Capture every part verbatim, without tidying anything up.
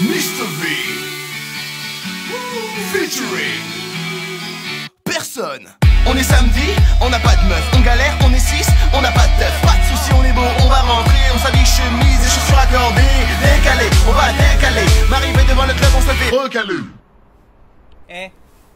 Mister V featuring personne. On est samedi, on n'a pas de meuf. On galère, on est six, on n'a pas de teuf. Pas de soucis, on est beau, on va rentrer. On s'habille chemise et chaussures accordées. Décalé, on va décaler. M'arriver devant le club, on se fait recaler. Eh hey.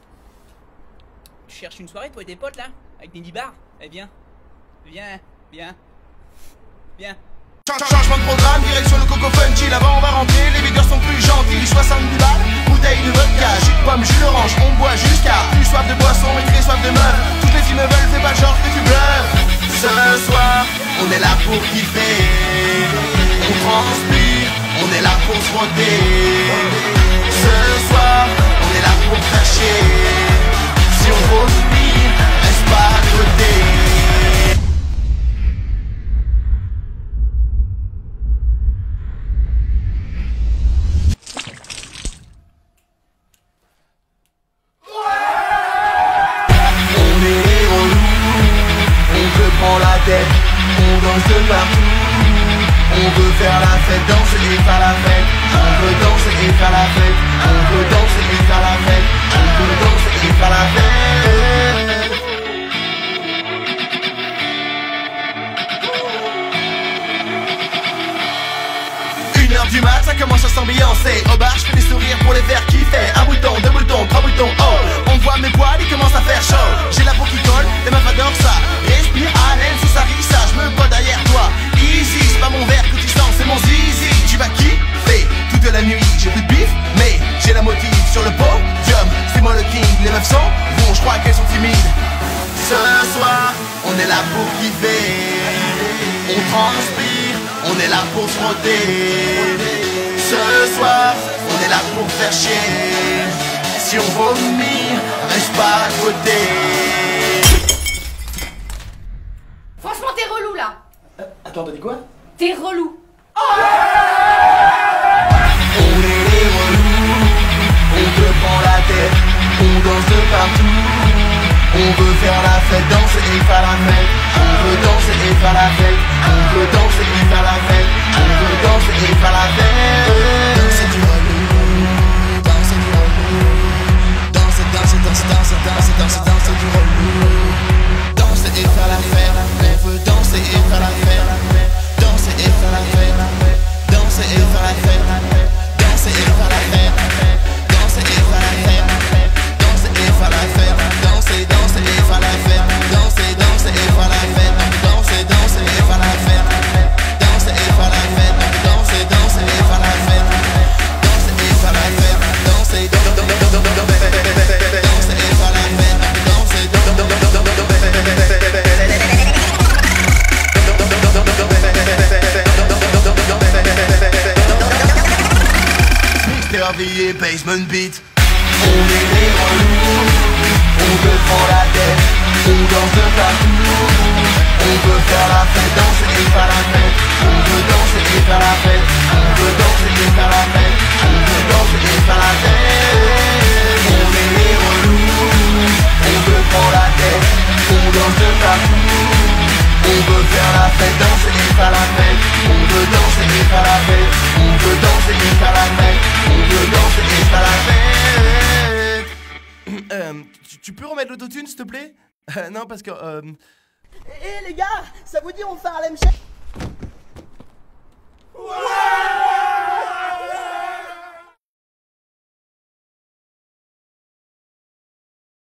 Tu cherches une soirée toi et tes potes là? Avec des nibards? Eh viens. Viens, viens. Viens. Changement de programme, direction le Coco Funky. Là-bas on va rentrer, les videurs sont plus gentils. soixante-dix balles, bouteille de vodka, jus de pomme, jus d'orange, on boit jusqu'à plus soif de boisson et très soif de meuf. Toutes les filles me veulent, fais pas genre que tu bluffes. Ce soir, on est là pour kiffer. On transpire, on est là pour se frotter. Ce soir, on est là pour faire chier. Si on vomit, reste pas à côté. On danse de partout. On veut faire la fête, danser et faire la fête. On veut danser et faire la fête. On veut danser et faire la fête. On veut danser et faire la fête. Une heure du mat, ça commence à s'ambiancer. Au bar, je fais des sourires pour les faire kiffer. Un bouton, deux boutons, trois boutons, oh. On voit mes poils, ils commencent à faire chaud. J'ai la peau qui colle, les meufs adorent ça. Respire à l'aile sous sa rissa, je me bats derrière toi. Easy, c'est pas mon verre que tu sens, c'est mon zizi. Tu vas kiffer toute la nuit, j'ai plus de bif, mais j'ai la motive sur le podium. C'est moi le king, les meufs sont bon, je crois qu'elles sont timides. Ce soir, on est là pour kiffer. On transpire, on est là pour se frotter. Ce soir, on est là pour faire chier. Si on vomit, reste pas à côté. Franchement, t'es relou là. Euh, attends, t'as dit quoi? T'es relou. Oh on est les relous, on te prend la tête, on danse de partout. On veut faire la fête, danser et faire la fête. On veut danser et faire la fête. On veut danser et faire la fête. On veut danser et faire la fête. Danser du relou, danser du relou. Danser, danser, danser, danser, danser, danser, danser du relou. Danser et faire la fête. On veut danser et faire la fête. Danser et faire la fête. Danser et faire la fête. Danser et faire la fête. Danser et faire la fête. Danser et faire la fête. Danser, danser et faire la fête. Danser, danser et faire la fête. Danser, danser et faire la fête. Danser et faire la fête. Danser, danser et faire la fête. Danser et faire la fête. Danser, danser et faire la fête. Danser, Mixter basement beat. On est les relous, on te prend la tête, on danse de partout. On veut faire la fête, danser et faire la fête. On veut danser et faire la fête. On veut danser et faire la fête. On veut danser et faire la fête. On est les relous, on te prend la tête, on danse de partout. On veut faire la fête, danser et faire la fête. On veut danser et faire la fête. On veut danser et faire la fête. On veut danser et faire la fête. Euh, tu, tu peux remettre l'autotune s'il te plaît? euh, Non parce que... Euh... Eh hey, les gars, ça vous dit on fait Harlem Shake?